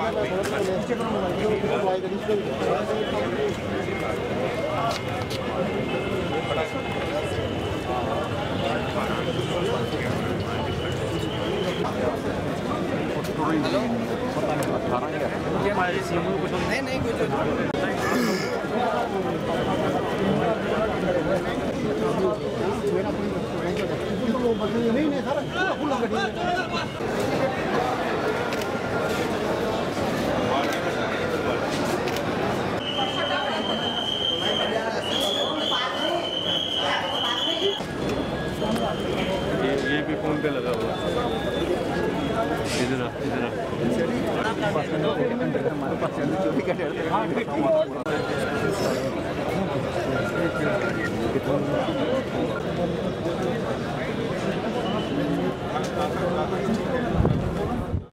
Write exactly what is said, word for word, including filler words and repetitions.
नहीं नहीं कुछ नहीं नहीं सर खुला ये ये भी फोन पे लगा हुआ है। इधर इधर हमारे